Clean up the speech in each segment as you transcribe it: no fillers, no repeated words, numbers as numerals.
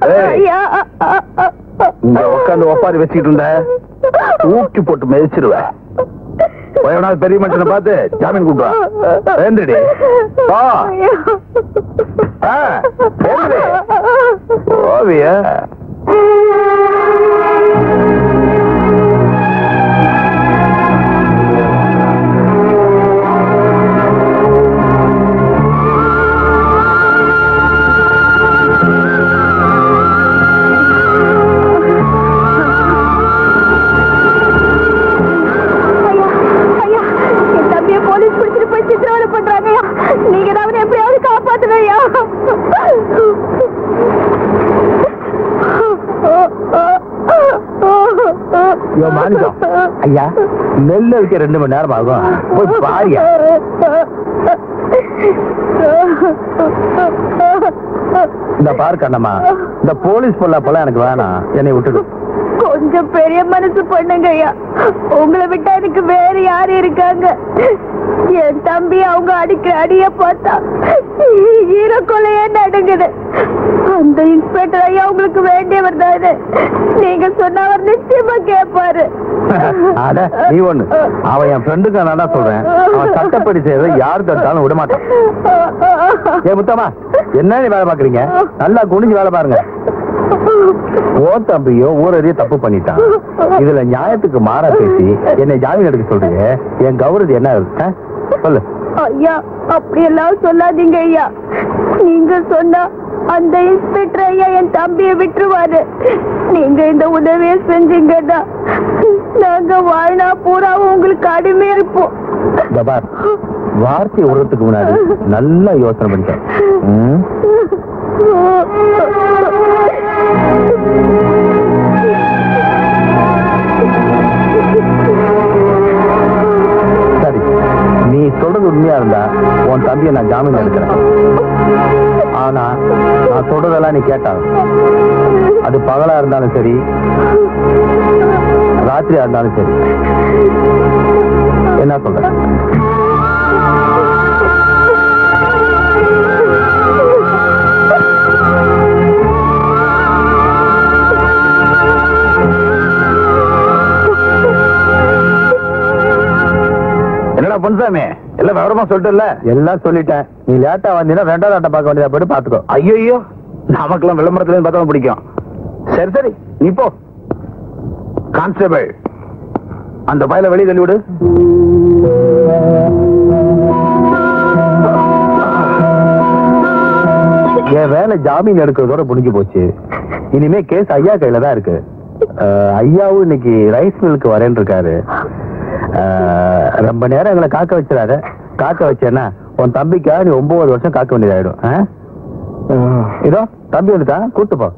இங்க உட்காந்து ஒப்பாரி வச்சுக்கிட்டு இருந்த ஊக்கி போட்டு மிதிச்சிருவேன். பெரிய மனுஷனை பார்த்து ஜாமீன் கூட்டுவா. வேண்டுடி ஓவிய நீங்க தான் எப்படியாவது காப்பாத்துறையா? ஐயா நெல்ல வைக்க 2 மணி நேரம் ஆகும். போய் பாரியா. இந்த பாரு கண்ணம்மா, இந்த போலீஸ் பொல்லாப்பெல்லாம் எனக்கு வேணாம். என்னை விட்டுடு. கொஞ்சம் பெரிய மனசு பண்ணுங்க ஐயா. உங்களை விட்டா எனக்கு வேற யாரு இருக்காங்க? என் தம்பி அவங்க அடிக்கிற அடிய பார்த்தா ஈரக்கொலையே நடுங்குது. அந்த இன்ஸ்பெக்டர் ஐயா உங்களுக்கு வேண்டியவர் தானே. நீங்க சொன்ன அவர் நிச்சயமா கேட்பாரு. நீ ஒண்ணு, அவன் என் ஃப்ரெண்டுக்கு நான் சொல்றேன். அவன் சட்டப்படி செய்யறத யாரு தட்டாலும் விட மாட்டான். ஏ முத்தம்மா, என்ன வேலை பாக்குறீங்க? நல்லா குனிஞ்சு வேலை பாருங்க. ஓ தம்பியோ ஊரறிய தப்பு பண்ணிட்டான். இதுல நியாயத்துக்கு மாறா பேசி என்னை ஜாமீன் எடுக்க சொல்றீங்க. என் கௌரவம் என்ன இருக்கு சொல்லு. ஐயா அப்படி எல்லாம் சொல்லாதீங்க ஐயா. நீங்க சொன்னா அந்த இன்ஸ்பெக்டர் ஐயா என் தம்பியை விட்டுருவாரு. நீங்க இந்த உதவியை செஞ்சீங்கன்னா நாங்க வாழ்நா பூராவும் உங்களுக்கு அடிமை இருப்போம். வார்த்தை விடுறதுக்கு முன்னாடி நல்லா யோசனை பண்ணிட்டேன். சரி, நீ சொல்றது உண்மையா இருந்தா உன் தம்பியை நான் ஜாமீன் எடுக்கிறேன். ஆனா நான் சொல்றதெல்லாம் நீ கேட்டா, அது பகலா இருந்தாலும் சரி ராத்திரியா இருந்தாலும் சரி, என்ன சொல்ற? என்னடா பொன்சாமி, எல்லாம் விவரமா சொல்லிட்டல? எல்லாம் சொல்லிட்டேன். நீ லேட்டா வந்தீங்கன்னா 2வது ஆட்டம் பார்க்க வேண்டியதா போயிட்டு பாத்துக்கோ. ஐயோ, நமக்கெல்லாம் விளம்பரத்துல பார்த்தா பிடிக்கும். சரி சரி, நீ போ. கான்ஸ்டபிள், அந்த பையல வெளியே தள்ளி விடு. என் வேலை ஜாமீன் எடுக்கிறதோட முடிஞ்சு போச்சு. இனிமே கேஸ் ஐயா கையில தான் இருக்கு. ஐயாவும் இன்னைக்கு ரைஸ் மில்லுக்கு வரேன்னு இருக்காரு. ரொம்ப நேரம் எங்களை காக்க வச்சிடாத. காக்க வச்சேன்னா உன் தம்பிக்கா நீ 9 வருஷம் காக்க வேண்டியதாயிடும். இதோ தம்பி வந்துட்டான், கூட்டு போ.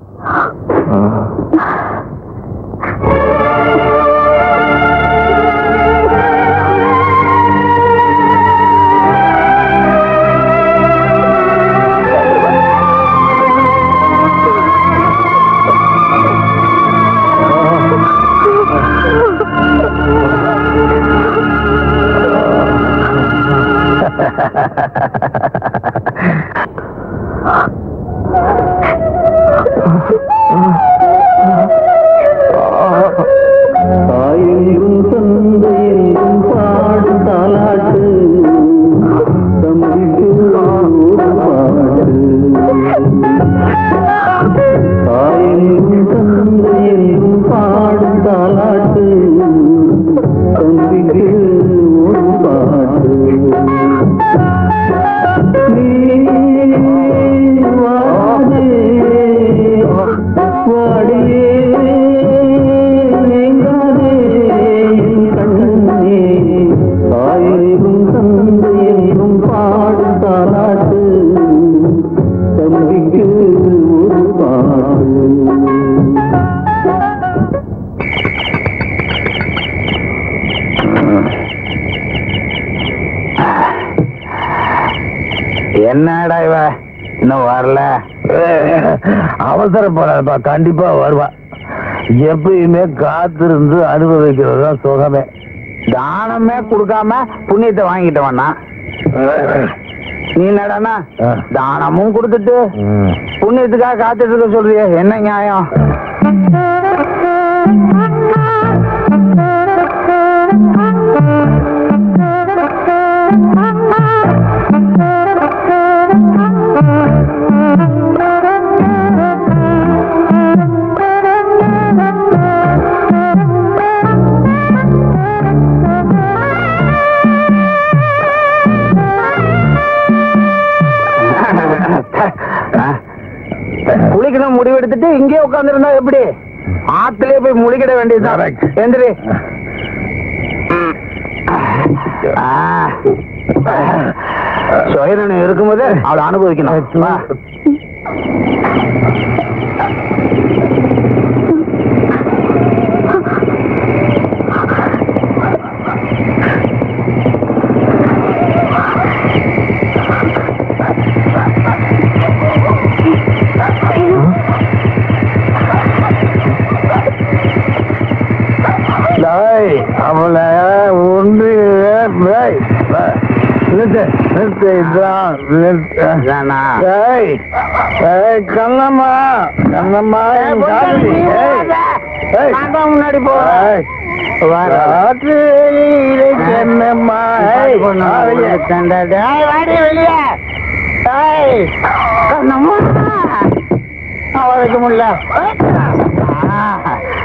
என்னடா இவ இன்னும் வரல? அவசரப்படாதப்பா, கண்டிப்பா வருவா. எப்பயுமே காத்திருந்து அனுபவிக்கிறது தான் சுகமே. தானமே கொடுக்காம புண்ணியத்தை வாங்கிட்டு வண்ணா. நீ என்னடானா தானமும் கொடுத்துட்டு புண்ணியத்துக்காக காத்துட்டு இருக்க சொல்றிய, என்ன நியாயம்? குளிக்கணும் முடிவெடுத்துட்டு இங்கே உட்கார்ந்து இருந்தா எப்படி? ஆத்திலே போய் முழிக்கிட வேண்டியதுதான். எந்திரி. சுயநலம் இருக்கும்போது அவளை அனுபவிக்கணும். அவளை ஒன்று கண்ணம்மா கண்ணம்மா முன்னாடி போ. என்னம்மா வெளியே கண்ணம்மா அவளுக்கு முடியல.